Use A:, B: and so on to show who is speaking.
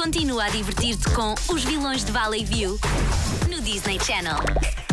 A: Continua a divertir-te com Os Vilões de Valley View no Disney Channel.